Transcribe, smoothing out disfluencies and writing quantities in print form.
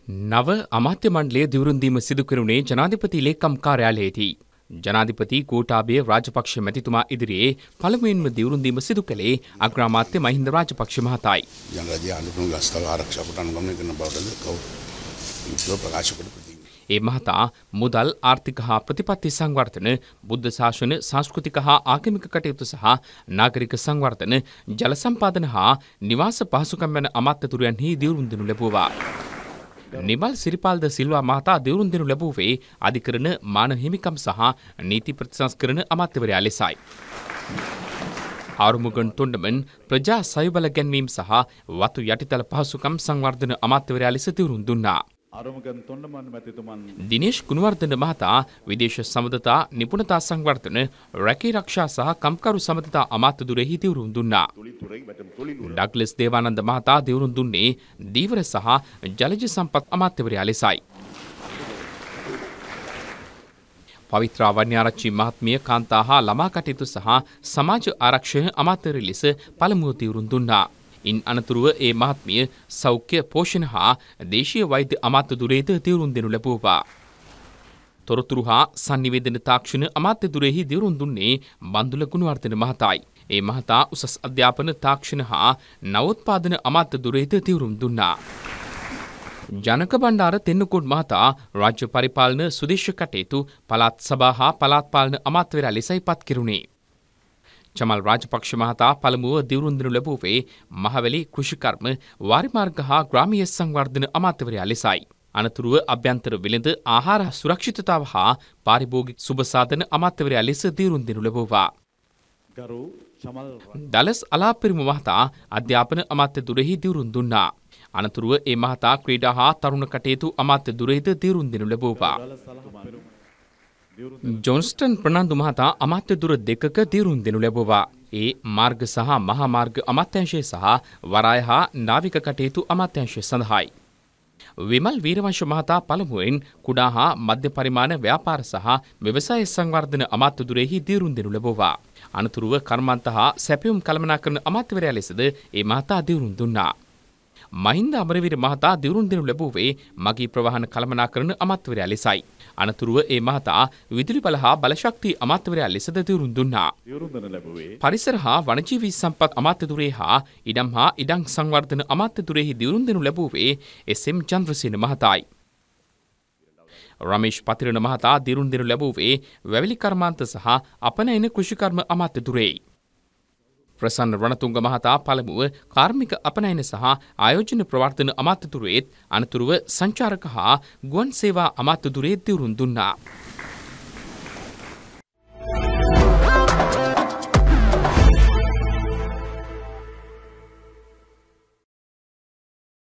නව අමාත්‍ය මණ්ඩලය දිවුරුම් දීම සිදු කෙරුණේ ජනාධිපති ලේකම් කාර්යාලයේදී. ජනාධිපති ගෝඨාභය රාජපක්ෂ මැතිතුමා ඉදිරියේ පළමුවෙන්ම දිවුරුම් දීම සිදු කළේ අග්‍රාමාත්‍ය මහින්ද රාජපක්ෂ මහතායි. ජනරජය අනුපුන් ගස්තව ආරක්ෂාවට අනුගමනය කරන බවටද ප්‍රකාශ කොට ඒ මහතා මුදල් ආර්ථික හා ප්‍රතිපත්ති සංවර්ධන, බුද්ධ ශාසන, සංස්කෘතික හා ආගමික කටයුතු සහ නාගරික සංවර්ධන, ජල සම්පාදන හා නිවාස පහසුකම් යන අමාත්‍යතුරයන්හි දිවුරුම් දෙනු ලැබුවා. නිමල් සිරිපාල්ද සිල්වා මහතා දිවුරුම් දෙනු ලැබුවේ අධිකරණ මානව හිමිකම් සහ නීති ප්‍රතිසංස්කරණ අමාත්‍යවරයා ලෙසයි. ආරුමුගන් තොණ්ඩමන් ප්‍රජා සයුබල ගැන්වීම සහ වතු යටිතල පහසුකම් සංවර්ධන අමාත්‍යවරයා ලෙස දිවුරුම් දුන්නා. දිනේෂ් ගුණවර්ධන මහතා විදේශ සබඳතා නිපුණතා සංවර්ධන, රැකී රක්ෂා සහ කම්කරු සබඳතා අමාත්‍යදුරෙහි දිවුරුම් දුන්නා. ඩග්ලස් දේවානන්ද මහතා දිවුරුම් දුන්නේ දීවර සහ ජලජ සම්පත් අමාත්‍යවරයා ලෙසයි. පවිත්‍රා වන්‍යාරච්චි මහත්මිය කාන්තා හා ළමා කටයුතු සහ සමාජ ආරක්ෂය අමාත්‍යවරය ලෙස පළමුව දිවුරුම් දුන්නා. ඉන් අනතුරුව ඒ මහත්මිය සෞඛ්‍ය පෝෂණ හා දේශීය වෛද්‍ය අමාත්‍යදුරේද දිවුරුම් දෙනු ලැබුවා. තොරතුරු හා සංනිවේදන තාක්ෂණ අමාත්‍යදුරෙහි දිවුරුම් දුන්නේ බන්දුල ගුණවර්ධන මහතායි. ඒ මහතා උසස් අධ්‍යාපන තාක්ෂණ හා නවෝත්පාදන අමාත්‍යදුරේද දිවුරුම් දුන්නා. ජනක බණ්ඩාර තෙන්නකෝඩ් මහතා රාජ්‍ය පරිපාලන සුදේශ කටයුතු පළාත් සභා හා පළාත් පාලන අමාත්‍යවරයා ලෙසයි පත් කෙරුණේ. චමල් රාජපක්ෂ මහතා පළමුව දිවුරුම් දෙනු ලැබුවේ මහවැලි කෘෂිකර්ම, වාරිමාර්ග හා ග්‍රාමීය සංවර්ධන අමාත්‍යවරයා ලෙසයි. අනතුරුව අභ්‍යන්තර වෙළඳ, ආහාර සුරක්ෂිතතාව හා පාරිභෝගික සුබසාධන අමාත්‍යවරයා ලෙස දිවුරුම් දෙනු ලැබුවා. ඩලස් අලාපිරිම මහතා අධ්‍යාපන අමාත්‍යදුරෙහි දිවුරුම් දුන්නා. අනතුරුව ඒ මහතා ක්‍රීඩා හා තරුණ කටයුතු අමාත්‍යදුරෙහිද දිවුරුම් දෙනු ලැබුවා. ජොන්ස්ටන් ප්‍රනාන්දු මහතා අමාත්‍යදුර දෙකක දිවුරුම් දෙනු ලැබුවා. ඒ මාර්ග සහ මහා මාර්ග අමාත්‍යාංශය සහ වරාය හා නාවික කටයුතු අමාත්‍යාංශය සඳහායි. විමල් වීරවංශ මහතා පළමුවෙන් කුඩා හා මධ්‍ය පරිමාණ ව්‍යාපාර සහ ව්‍යවසාය සංවර්ධන අමාත්‍යදුරෙහි දිවුරුම් දෙනු ලැබුවා. අනතුරුව කර්මාන්ත හා සැපයුම් කළමනාකරන අමාත්‍යවරයා ලෙසද ඒ මහතා දිවුරුම් දුන්නා. මහින්ද අමරවීර මහතා දිවුරුම් දෙනු ලැබුවේ මගී ප්‍රවාහන කළමනාකරන අමාත්‍යවරයා ලෙසයි. අනතුරුව ඒ මහතා විදුලි බල හා බලශක්ති අමාත්‍යවරයා ලෙසද දිවුරුම් දුන්නා. පරිසර හා වනජීවී සම්පත් අමාත්‍යදුරේ හා ඉඩම් හා ඉඩම් සංවර්ධන අමාත්‍යදුරෙහි දිවුරුම් දෙනු ලැබුවේ එස්.එම්. චන්ද්‍රසේන මහතායි. රමේෂ් පතිරණ මහතා දිවුරුම් දෙනු ලැබුවේ වැවිලි කර්මාන්ත සහ අපනයන කෘෂිකර්ම අමාත්‍යදුරේ. ප්‍රසන්න රණතුංග මහතා පළමුව කාර්මික අපනයන සහ ආයෝජන ප්‍රවර්තන අමාත්‍යදුරේත්, අනතුරුව සංචාරක හා ගුවන් සේවා අමාත්‍යදුරේත් දිවුරුම් දුන්නා.